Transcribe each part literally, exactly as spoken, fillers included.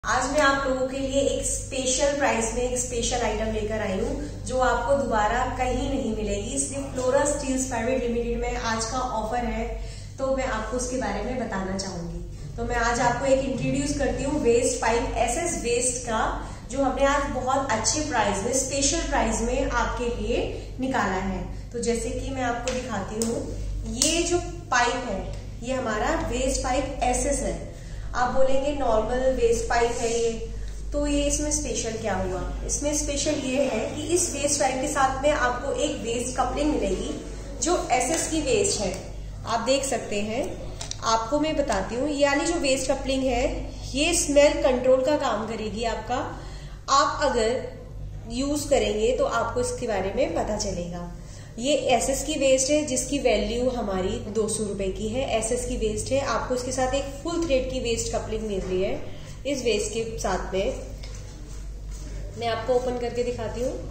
आज मैं आप लोगों के लिए एक स्पेशल प्राइस में एक स्पेशल आइटम लेकर आई हूँ जो आपको दोबारा कहीं नहीं मिलेगी। सिर्फ फ्लोरा स्टील्स प्राइवेट लिमिटेड में आज का ऑफर है, तो मैं आपको उसके बारे में बताना चाहूंगी। तो मैं आज आपको एक इंट्रोड्यूस करती हूँ वेस्ट पाइप एसएस वेस्ट का, जो हमने आज बहुत अच्छे प्राइस में स्पेशल प्राइस में आपके लिए निकाला है। तो जैसे कि मैं आपको दिखाती हूँ, ये जो पाइप है ये हमारा वेस्ट पाइप एसएस है। आप बोलेंगे नॉर्मल वेस्ट पाइप है ये, तो ये इसमें स्पेशल क्या हुआ? इसमें स्पेशल ये है कि इस वेस्ट पाइप के साथ में आपको एक वेस्ट कपलिंग मिलेगी जो एसएस की वेस्ट है। आप देख सकते हैं, आपको मैं बताती हूँ, ये वाली जो वेस्ट कपलिंग है ये स्मेल कंट्रोल का काम करेगी आपका। आप अगर यूज करेंगे तो आपको इसके बारे में पता चलेगा। ये एसएस की वेस्ट है जिसकी वैल्यू हमारी दो सौ रुपए की है। एसएस की वेस्ट है, आपको इसके साथ एक फुल थ्रेड की वेस्ट कपलिंग मिल रही है। इस वेस्ट के साथ में मैं आपको ओपन करके दिखाती हूँ।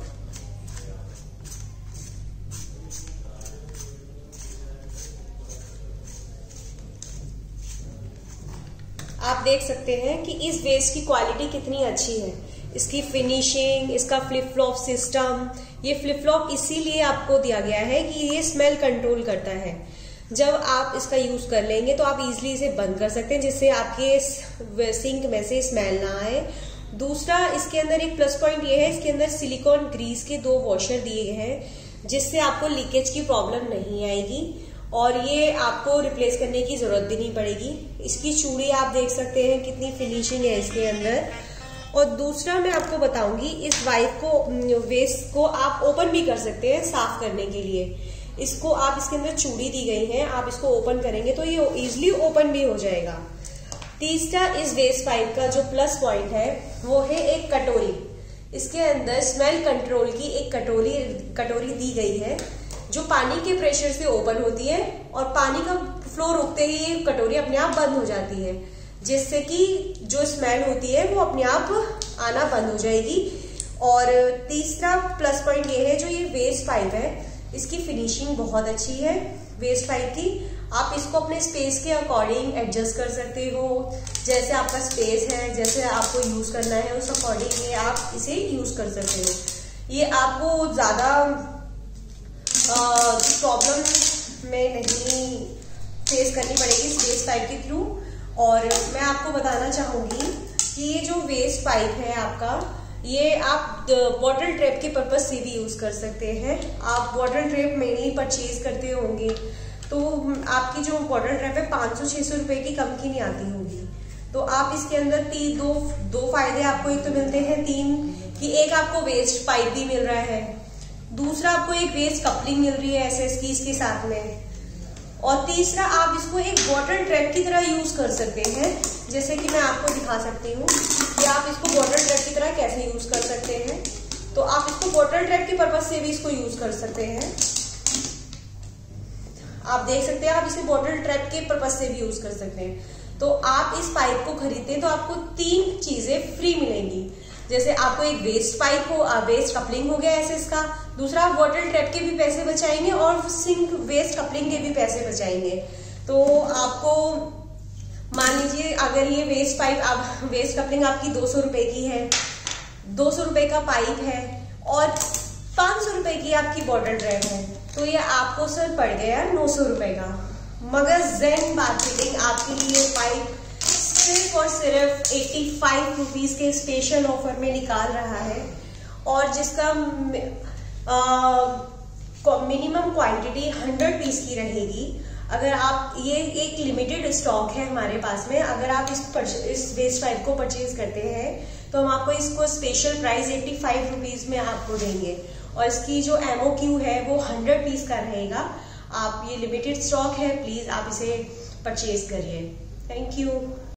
आप देख सकते हैं कि इस वेस्ट की क्वालिटी कितनी अच्छी है, इसकी फिनिशिंग, इसका फ्लिप फ्लॉप सिस्टम। ये फ्लिप फ्लॉप इसीलिए आपको दिया गया है कि ये स्मेल कंट्रोल करता है। जब आप इसका यूज कर लेंगे तो आप इजीली इसे बंद कर सकते हैं, जिससे आपके सिंक में से स्मेल ना आए। दूसरा, इसके अंदर एक प्लस पॉइंट ये है, इसके अंदर सिलिकॉन ग्रीस के दो वॉशर दिए गए हैं, जिससे आपको लीकेज की प्रॉब्लम नहीं आएगी और ये आपको रिप्लेस करने की जरूरत भी नहीं पड़ेगी। इसकी चूड़ी आप देख सकते हैं कितनी फिनिशिंग है इसके अंदर। और दूसरा मैं आपको बताऊंगी, इस वाइप को वेस्ट को आप ओपन भी कर सकते हैं साफ करने के लिए। इसको आप, इसके अंदर चूड़ी दी गई है, आप इसको ओपन करेंगे तो ये इजिली ओपन भी हो जाएगा। तीसरा, इस वेस्ट पाइप का जो प्लस पॉइंट है वो है एक कटोरी। इसके अंदर स्मेल कंट्रोल की एक कटोरी कटोरी दी गई है जो पानी के प्रेशर से ओपन होती है और पानी का फ्लो रुकते ही ये कटोरी अपने आप बंद हो जाती है, जिससे कि जो स्मेल होती है वो अपने आप आना बंद हो जाएगी। और तीसरा प्लस पॉइंट ये है, जो ये वेस्ट पाइप है इसकी फिनिशिंग बहुत अच्छी है वेस्ट पाइप की। आप इसको अपने स्पेस के अकॉर्डिंग एडजस्ट कर सकते हो, जैसे आपका स्पेस है, जैसे आपको यूज करना है उस अकॉर्डिंग ये आप इसे यूज कर सकते हो। ये आपको ज्यादा प्रॉब्लम में नहीं फेस करनी पड़ेगी इस वेस्ट पाइप के थ्रू। और मैं आपको बताना चाहूंगी कि ये जो वेस्ट पाइप है आपका, ये आप बॉटल ट्रैप के पर्पज से भी यूज कर सकते हैं। आप बॉटल ट्रैप में नहीं परचेज करते होंगे तो आपकी जो बॉटल ट्रैप है पाँच सौ छह सौ रुपए की कम की नहीं आती होगी। तो आप इसके अंदर तीन दो दो फायदे आपको एक तो मिलते हैं, तीन कि एक आपको वेस्ट पाइप भी मिल रहा है, दूसरा आपको एक वेस्ट कपलिंग मिल रही है एसएस की इसके साथ में, और तीसरा आप इसको एक बॉटल ट्रैप की तरह यूज कर सकते हैं। जैसे कि मैं आपको दिखा सकती हूँ कि आप इसको बॉटल ट्रैप की तरह कैसे यूज कर सकते हैं। तो आप इसको बॉटल ट्रैप के पर्पज से भी इसको यूज कर सकते हैं। आप देख सकते हैं, आप इसे बॉटल ट्रैप के पर्पज से भी यूज कर सकते हैं। तो आप इस पाइप को खरीदते हैं तो आपको तीन चीजें फ्री मिलेंगी। जैसे आपको एक वेस्ट पाइप हो, वेस्ट कपलिंग हो गया एसएस का, दूसरा आप बॉटल ट्रैप के भी पैसे बचाएंगे और सिंक वेस्ट कपलिंग के भी पैसे बचाएंगे। तो आपको मान लीजिए अगर ये वेस्ट पाइप आप वेस्ट कपलिंग आपकी दो सौ रुपए की है, दो सौ रुपए का पाइप है और पांच सौ रुपए की आपकी बॉटल ट्रैप है, तो ये आपको सर पड़ गया नौ सौ रुपए का। मगर ज़ेन मार्केटिंग आपके लिए पाइप सिर्फ और सिर्फ पचासी रुपीस के स्पेशल ऑफर में निकाल रहा है, और जिसका मिनिमम क्वांटिटी सौ पीस की रहेगी। अगर आप, ये एक लिमिटेड स्टॉक है हमारे पास में, अगर आप इस इस वेस्ट पाइप को परचेज करते हैं तो हम आपको इसको स्पेशल प्राइस पचासी रुपीस में आपको देंगे, और इसकी जो एमओक्यू है वो सौ पीस का रहेगा। आप, ये लिमिटेड स्टॉक है, प्लीज आप इसे परचेज करिए। Thank you.